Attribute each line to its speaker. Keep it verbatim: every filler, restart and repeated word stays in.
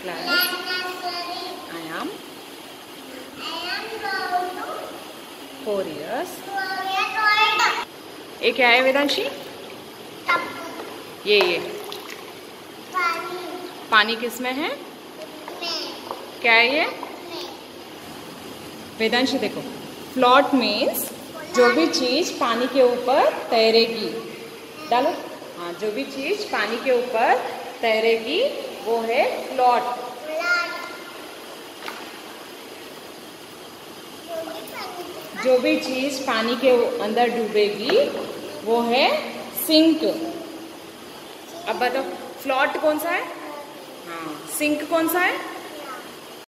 Speaker 1: class. I am four years. ये क्या है वेदांशी? ये ये
Speaker 2: पानी।
Speaker 1: पानी किसमें है? क्या है ये? वेदांशी देखो, फ्लोट मीन्स जो भी चीज पानी के ऊपर तैरेगी। डालो। हाँ, जो भी चीज पानी के ऊपर तैरेगी वो है फ्लोट। जो भी चीज पानी के अंदर डूबेगी वो है सिंक। अब बताओ, फ्लोट कौन सा है? हाँ, सिंक कौन सा है?